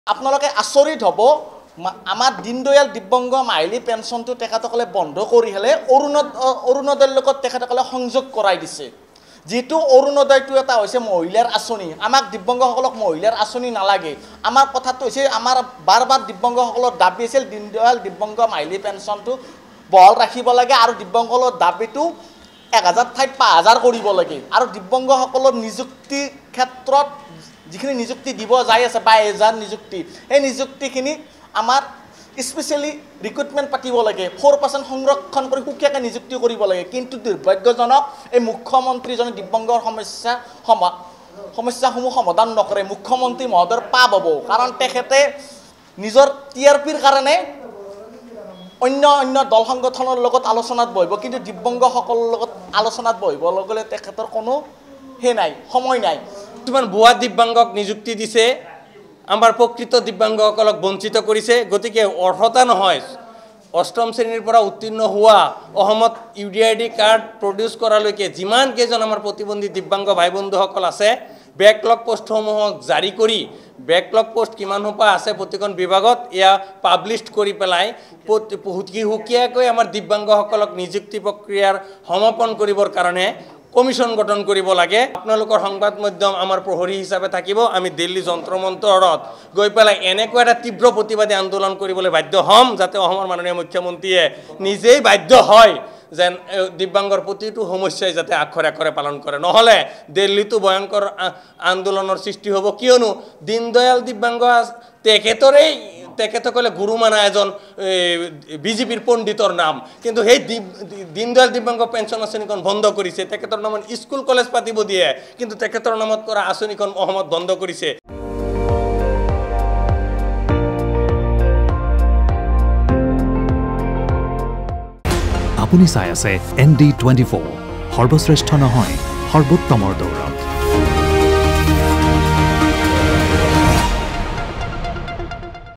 আপোনালোকে আচৰিত হ'ব আমাৰ দীনদয়াল দিব্যাংগ মাহিলী পেঞ্চনটো তেখেতসকলে বন্ধ কৰি হেলে অৰুণোদয়ৰ লগত তেখেতসকলে সংযোগ কৰাই দিছে যেটো অৰুণোদয়টো এটা হৈছে মহিলাৰ আঁচনি আমাক দিব্যাংগসকলক মহিলাৰ আঁচনি নালাগে আমাৰ কথাটো হৈছে আমাৰ বাৰ দিব্যাংগসকলৰ দাবী আছিল দীনদয়াল দিব্যাংগ মাহিলী পেঞ্চনটো বহাল ৰাখিব লাগে আৰু দিব্যাংগসকলৰ দাবীটো 1000 ঠাইত 5000 কৰিব লাগে আৰু দিব্যাংগসকলৰ নিযুক্তি ক্ষেত্ৰত যিখিনি নিযুক্তি দিব যাই আছে 22000 নিযুক্তি এই নিযুক্তিখিনি আমাৰ স্পেশালি ৰিক্ৰুটমেন্ট পাতিব লাগে 4% সংৰক্ষণ কৰি সুকিয়াকে নিযুক্তি কৰিব লাগে কিন্তু দুৰ্ভাগ্যজনক এই মুখ্যমন্ত্ৰীজনে দিব্যাংগৰ সমস্যাসমূহ সমাধান নকৰে মুখ্যমন্ত্ৰী মহোদয়ৰ পাপ হ'ব কাৰণ তেখেতে নিজৰ টিআৰপিৰ কাৰণে অন্য দল সংগঠনৰ লগত আলোচনাত বহিব কিন্তু দিব্যাংগসকলৰ লগত আলোচনাত বহিব লগলে তেখেতৰ কোনো নাই সময় নাই কিমান বুয়া দিব্যাংগক নিযুক্তি দিছে আমাৰ প্ৰকৃত দিব্যাংগসকলক বঞ্চিত কৰিছে গতিকে অৰ্হতা নহয় অষ্টম শ্ৰেণীৰ পৰা উত্তীৰ্ণ হোৱা অসমত ইউডিআইডি কাৰ্ড প্ৰডিউস কৰালৈকে যিমান কেইজন আমাৰ প্ৰতিবন্ধী দিব্যাংগ ভাই বন্ধুসকল আছে ব্যাকলগ পোষ্টসমূহক জাৰি কৰি ব্যাকলগ পোষ্ট কিমান হোপা আছে প্ৰতিখন বিভাগত এয়া পাবলিশ কৰি পেলাই হুকিয়াকৈ আমাৰ দিব্যাংগসকলক নিযুক্তি প্ৰক্ৰিয়াৰ সমাপন কৰিবৰ কাৰণে কমিশন গঠন কৰিব লাগে আপোনালোকৰ সংবাদ মাধ্যম আমাৰ প্ৰহৰী হিচাপে থাকিব আমি দিল্লী যন্ত্ৰমন্তৰত গৈ পেলাই এনেকুৱা এটা তীব্ৰ প্ৰতিবাদী আন্দোলন কৰিবলৈ বাধ্য হম যাতে অসমৰ মাননীয় মুখ্যমন্ত্ৰীয়ে নিজেই বাধ্য হয় যেন দিব্যাংগৰ প্ৰতিটো সমস্যাই যাতে আখৰে আখৰে পালন কৰে নহলে দিল্লীটো ভয়ংকৰ আন্দোলনৰ সৃষ্টি হ'ব কিয়নো দীনদয়াল দিব্যাংগ তেখেতসকলে গুৰু মানা এজন বিজেপিৰ পণ্ডিতৰ নাম কিন্তু সেই দীনদয়াল দিব্যাংগ পেঞ্চন আঁচনিখন বন্ধ কৰিছে তেখেতৰ নামত স্কুল কলেজ পাতিব দিয়ে কিন্তু তেখেতৰ নামত কৰা আঁচনিখন অসমত বন্ধ কৰিছে আপুনি চাই আছে ND24 সৰ্বশ্ৰেষ্ঠ নহয় সৰ্বোত্তমৰ দৌৰ